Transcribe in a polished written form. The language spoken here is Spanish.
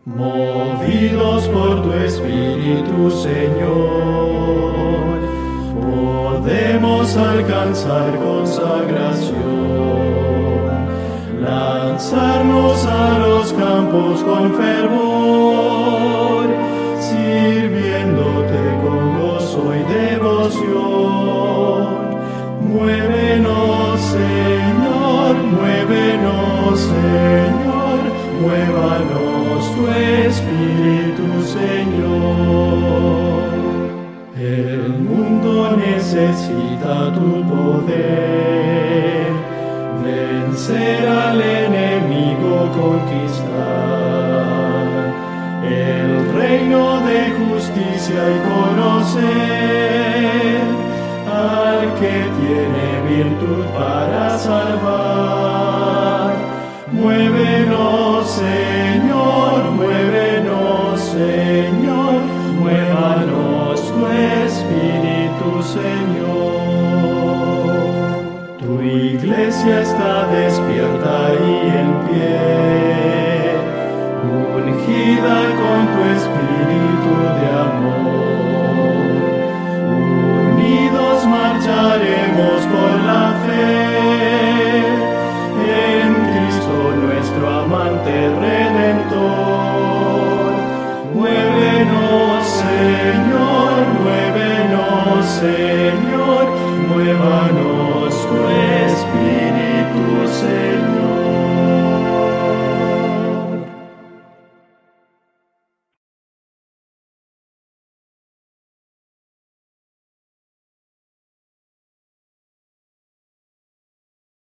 Movidos por tu Espíritu, Señor, podemos alcanzar consagración, lanzarnos a los campos con fervor, sirviéndote con gozo y devoción. Muévenos, Señor, muévenos, Señor, muévanos tu Espíritu, Señor. El mundo necesita tu poder, vencer al enemigo, conquistar el reino de justicia y conocer al que tiene virtud para salvar. Muévenos, Señor, muévenos, Señor, muévanos tu Espíritu, Señor. Tu iglesia está